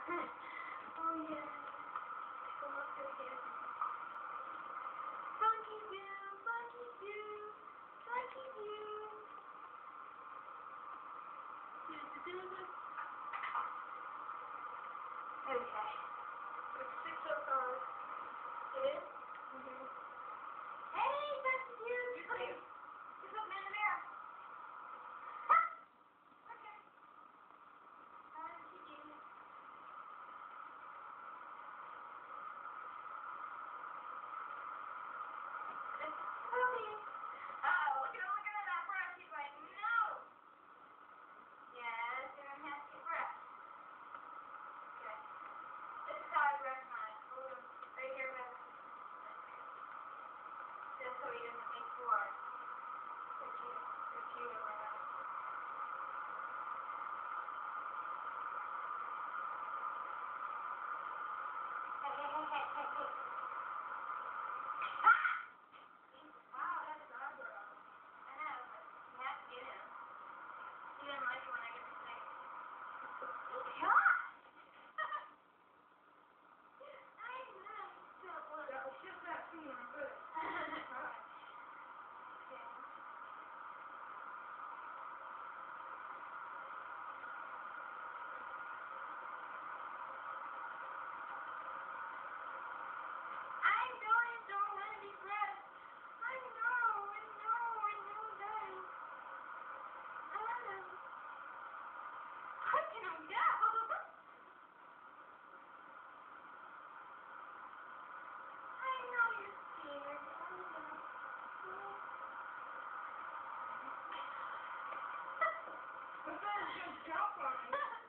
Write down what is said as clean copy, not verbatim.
Oh yeah. Go up there again. Funky view, funky view, funky view. Okay. It's 6:05. It is? Mm-hmm. Hey, funky view. You're clear. Just look in the mirror. Okay. Funky view. Uh-oh, look at that breath. He's like, no. Yes, you're going to have to get breath. Okay. This is how I brush mine. Hold him right here, man. Just so he doesn't make floor. Computer right now. Hey. Wow, that's eyebrow. I know, but you have to get him. He didn't like it when I get the thing. God! I know. That was just that feeling good. Okay. Don't want to be breath. I know that. I know. How can I go? I know you're scared. The bird just jumped on me.